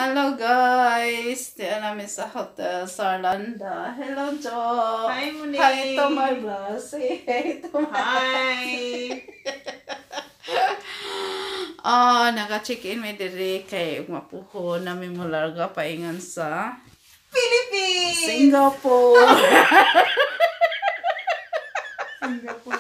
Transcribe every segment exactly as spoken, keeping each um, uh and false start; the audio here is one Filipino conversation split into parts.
Hello guys! Diyan namin sa Hotel Sarlanda. Hello Jo! Hi Monique! Hi to my vlog. Say hey to my Hi! Oh, naka-check-in may diri kay mapuho namin mularga paingan sa Philippines! Singapore! Singapore.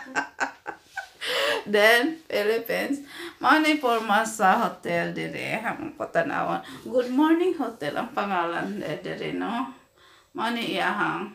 Then, Philippines. Manay porma sa hotel dire. Hamang patanawan. Good morning hotel ang pangalan dire, no? Manay iyahang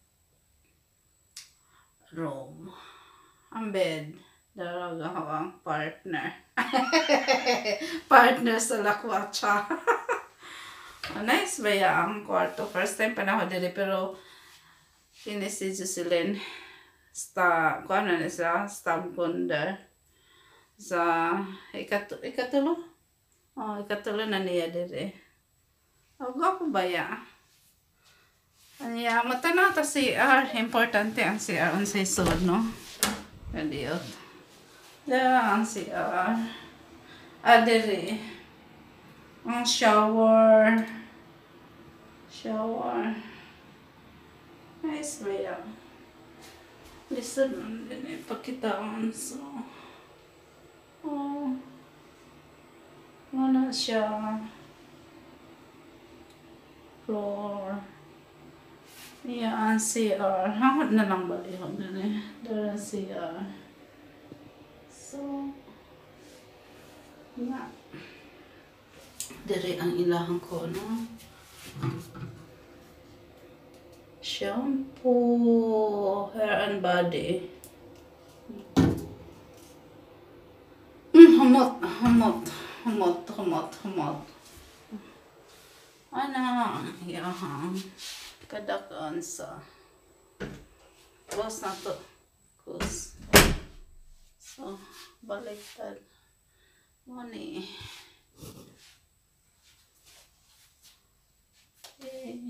room. Ang bed. Daraga hawang partner. Partner sa lakwatsa. Nice ba ya ang kwarto? First time pa na ako dire, pero pinisi Jocelyn. Sta, kung ano na siya, stab bonder. Sa ikatu ikatulo. Oh, ikatulo na niya dire. Oh, gwapo ba ya? Anya, matanaw ta C R. Importante ang C R. Ang sa isod, no? Kadiyot. Yeah, ang C R. Ah, dire. Ang shower. Shower. Nice ba ya? Listen lang din eh. Pakitaan. So, oh. Wala siya. Floor. Yan, C R. Hangod na lang ba yun? Dara C R. So, nga. Dere ang ilahang ko, no? Shampoo, hair and body. Mm, humot, humot, humot, humot, humot. Ano, yahang kadakaan sa close na to. Close. So, baliktad. Money. Okay.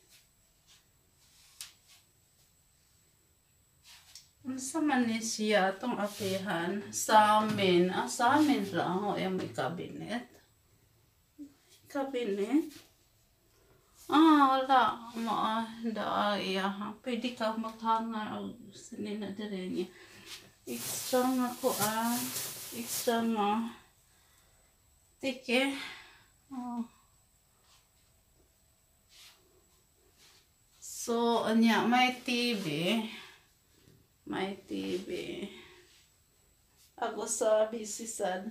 Sa man ni siya itong apihan sa amin. Ah, sa amin lang. O, yung may cabinet. Cabinet? Ah, wala. Maa, iya. Pwede ka maghangar. O, sinin na din niya. Extra nga ko ah. Extra nga. Tike. Oh. So, anya, may T V. May T V. Ako sa bisisan.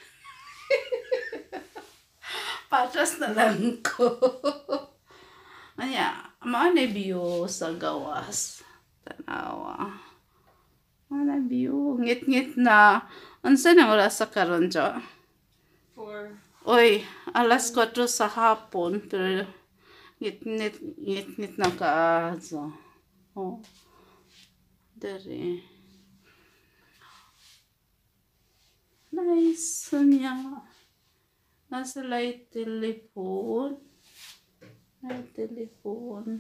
Patras na lang ko. Anya, maanay view sa gawas. Tanawa. Maanay view. Ngit-ngit na. Ansa na wala sa karon dyan? Four. Oy, alas kwatro sa hapon. Pero ngit-ngit, ngit-ngit na kaazo. Oh. Dari. Nice. Niya. Nasa light telephone. Light telephone.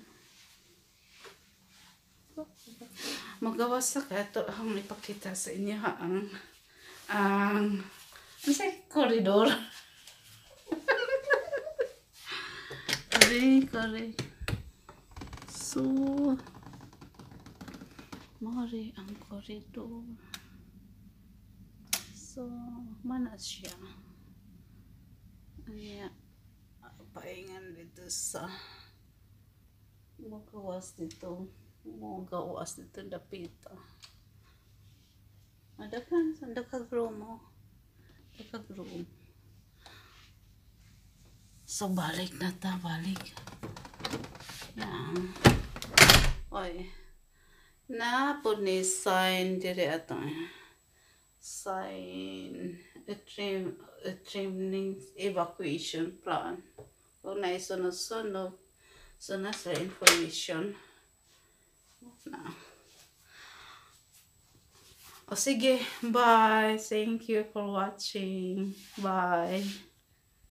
Magawas sa kato ang ipakita sa inyo ang ang ano sa koridor. Kore, kore. So, mari ang koridor. So, mana siya. Ayan. Paingan dito sa magawas dito. Magawas dito dapita. Ada kan? Ada ka room mo? Ada ka room. So, balik na ta. Balik. Yan. Oy. Na po ni sign dire ato. Sign a trim a trimming evacuation plan. Kung naisunod-sunod, so nasa information. Na. O sige, bye. Thank you for watching. Bye.